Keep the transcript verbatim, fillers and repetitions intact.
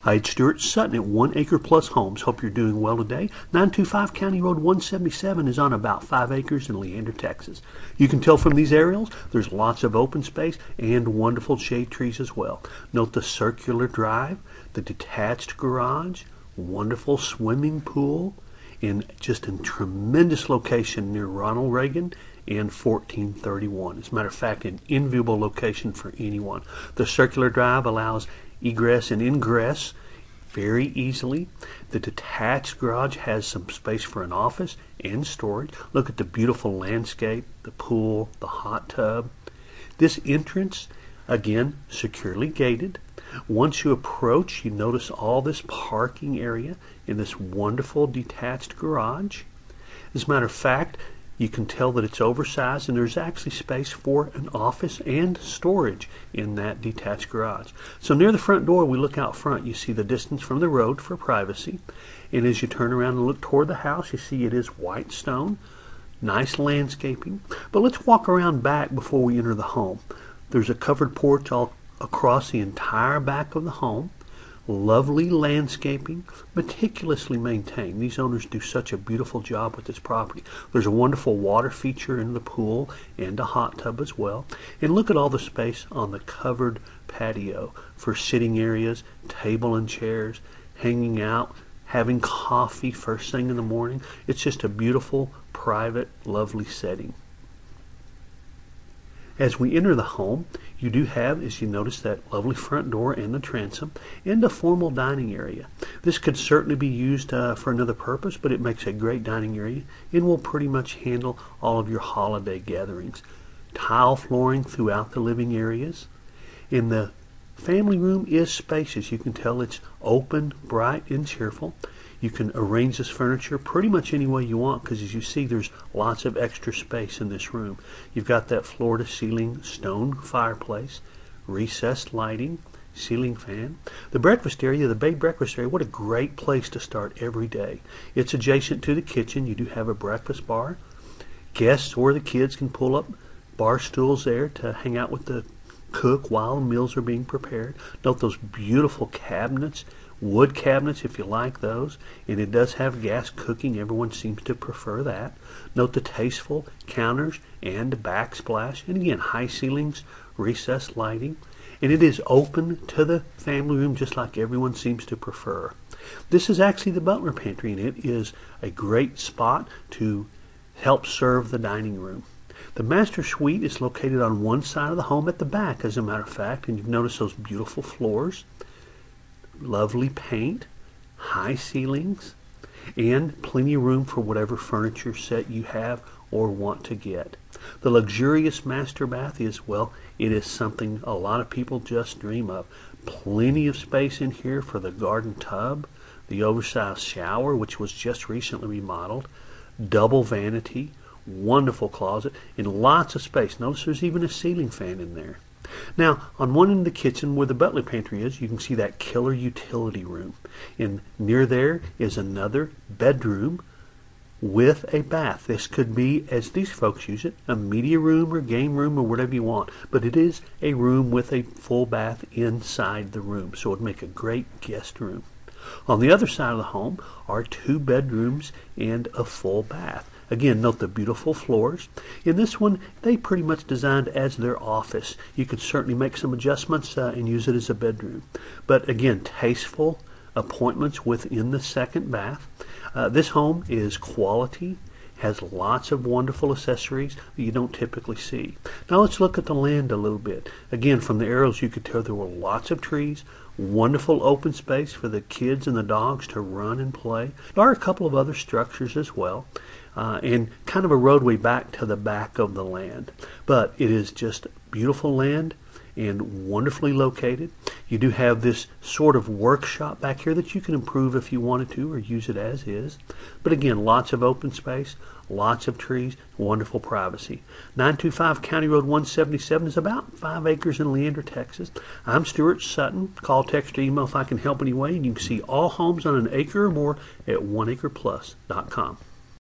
Hi, it's Stuart Sutton at One Acre Plus Homes. Hope you're doing well today. nine two five County Road one seventy-seven is on about five acres in Leander, Texas. You can tell from these aerials there's lots of open space and wonderful shade trees as well. Note the circular drive, the detached garage, wonderful swimming pool, in just a tremendous location near Ronald Reagan and fourteen thirty-one. As a matter of fact, an enviable location for anyone. The circular drive allows egress and ingress very easily. The detached garage has some space for an office and storage. Look at the beautiful landscape, the pool, the hot tub. This entrance, again, securely gated. Once you approach, you notice all this parking area in this wonderful detached garage. As a matter of fact, you can tell that it's oversized, and there's actually space for an office and storage in that detached garage. So near the front door, we look out front, you see the distance from the road for privacy. And as you turn around and look toward the house, you see it is white stone, nice landscaping. But let's walk around back before we enter the home. There's a covered porch all across the entire back of the home. Lovely landscaping, meticulously maintained. These owners do such a beautiful job with this property. There's a wonderful water feature in the pool and a hot tub as well. And look at all the space on the covered patio for sitting areas, table and chairs, hanging out, having coffee first thing in the morning. It's just a beautiful, private, lovely setting. As we enter the home, you do have, as you notice, that lovely front door and the transom and a formal dining area. This could certainly be used uh, for another purpose, but it makes a great dining area and will pretty much handle all of your holiday gatherings. Tile flooring throughout the living areas. In the family room is spacious. You can tell it's open, bright, and cheerful. You can arrange this furniture pretty much any way you want, because as you see, there's lots of extra space in this room. You've got that floor-to-ceiling stone fireplace, recessed lighting, ceiling fan. The breakfast area, the bay breakfast area, what a great place to start every day. It's adjacent to the kitchen. You do have a breakfast bar. Guests or the kids can pull up bar stools there to hang out with the cook while meals are being prepared. Note those beautiful cabinets, wood cabinets if you like those, and it does have gas cooking. Everyone seems to prefer that. Note the tasteful counters and backsplash, and again, high ceilings, recessed lighting, and it is open to the family room just like everyone seems to prefer. This is actually the butler pantry, and it is a great spot to help serve the dining room. The master suite is located on one side of the home at the back, as a matter of fact, and you've noticed those beautiful floors, lovely paint, high ceilings, and plenty of room for whatever furniture set you have or want to get. The luxurious master bath is, well, it is something a lot of people just dream of. Plenty of space in here for the garden tub, the oversized shower, which was just recently remodeled, double vanity, wonderful closet, and lots of space. Notice there's even a ceiling fan in there. Now, on one end of the kitchen where the butler pantry is, you can see that killer utility room. And near there is another bedroom with a bath. This could be, as these folks use it, a media room or game room or whatever you want. But it is a room with a full bath inside the room, so it would make a great guest room. On the other side of the home are two bedrooms and a full bath. Again, note the beautiful floors. In this one, they pretty much designed as their office. You could certainly make some adjustments uh, and use it as a bedroom. But again, tasteful appointments within the second bath. Uh, this home is quality, has lots of wonderful accessories that you don't typically see. Now let's look at the land a little bit. Again, from the aerials, you could tell there were lots of trees, wonderful open space for the kids and the dogs to run and play. There are a couple of other structures as well, uh, and kind of a roadway back to the back of the land. But it is just beautiful land and wonderfully located. You do have this sort of workshop back here that you can improve if you wanted to, or use it as is. But again, lots of open space, lots of trees, wonderful privacy. nine two five County Road one seventy-seven is about five acres in Leander, Texas. I'm Stuart Sutton. Call, text, or email if I can help any way. And you can see all homes on an acre or more at one acre plus dot com.